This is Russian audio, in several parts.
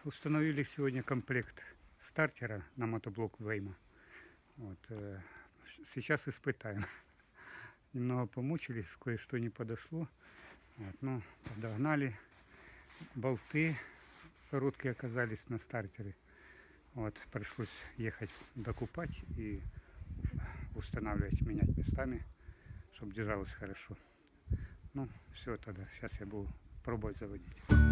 Установили сегодня комплект стартера на мотоблок Вейма. Вот, сейчас испытаем. Немного помучились, кое-что не подошло. Вот, ну, подогнали. Болты короткие оказались на стартере. Вот, пришлось ехать докупать и устанавливать, менять местами, чтобы держалось хорошо. Ну, все тогда. Сейчас я буду пробовать заводить.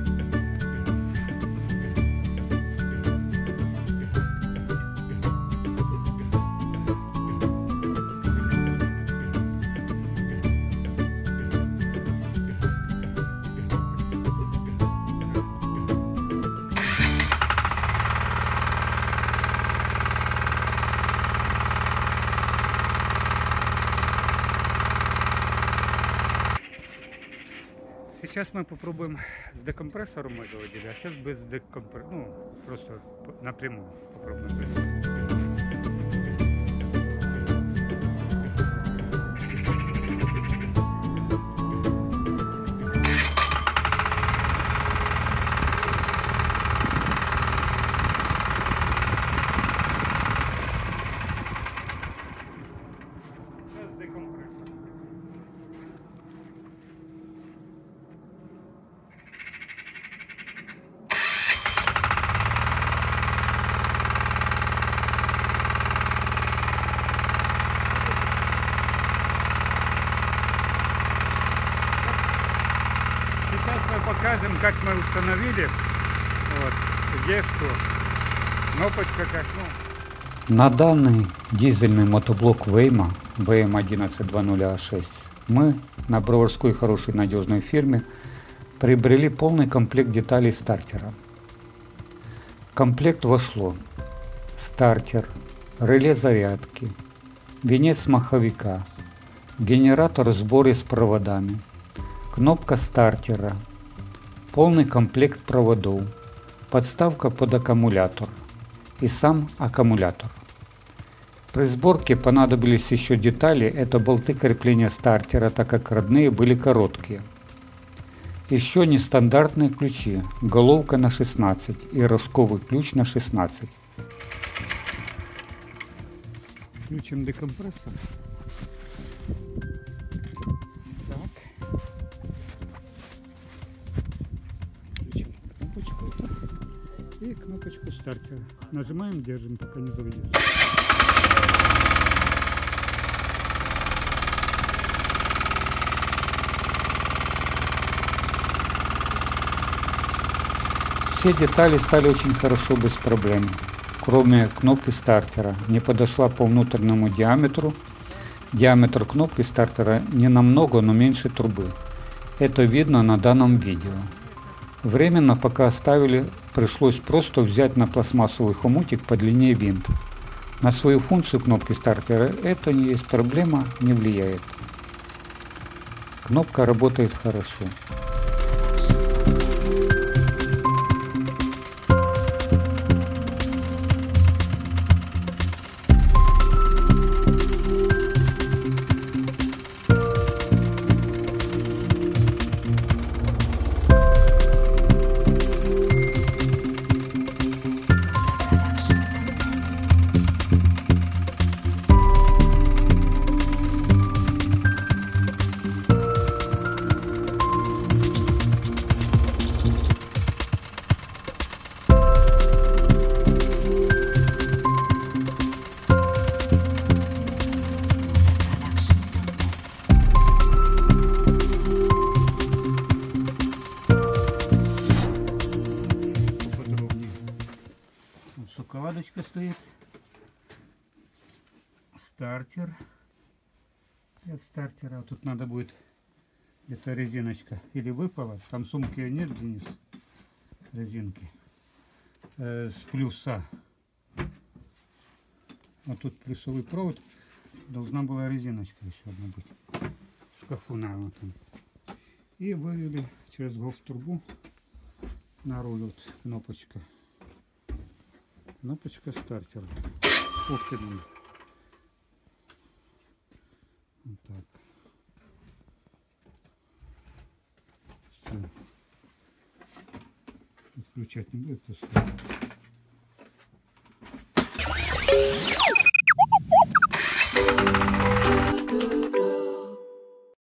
Сейчас мы попробуем с декомпрессором мы заводили, а сейчас без декомпрессора, ну, просто напрямую попробуем. Сейчас декомпрессор. Сейчас мы покажем, как мы установили, вот, где что, кнопочка как, ну. На данный дизельный мотоблок Вейма VM1120A6 мы на броварской хорошей надежной фирме приобрели полный комплект деталей стартера. В комплект вошло стартер, реле зарядки, венец маховика, генератор сбора с проводами, кнопка стартера, полный комплект проводов, подставка под аккумулятор и сам аккумулятор. При сборке понадобились еще детали, это болты крепления стартера, так как родные были короткие. Еще нестандартные ключи, головка на 16 и рожковый ключ на 16. Включим декомпрессор. Так. Включим кнопочку и кнопочку стартера. Нажимаем, держим, пока не заведется. Все детали стали очень хорошо, без проблем. Кроме кнопки стартера, не подошла по внутреннему диаметру. Диаметр кнопки стартера не намного, но меньше трубы. Это видно на данном видео. Временно, пока оставили, пришлось просто взять на пластмассовый хомутик по длине винт. На свою функцию кнопки стартера это не есть проблема, не влияет. Кнопка работает хорошо. Шоколадочка стоит, стартер, и от стартера тут надо будет где-то резиночка или выпала, там сумки нет, Денис, резинки с плюса, а тут плюсовый провод, должна была резиночка еще одна быть в шкафу, наверное, там. И вывели через гофтрубу на руль вот кнопочка. Кнопочка стартера. Ух ты, блин. Вот так. Все. Включать не будет, то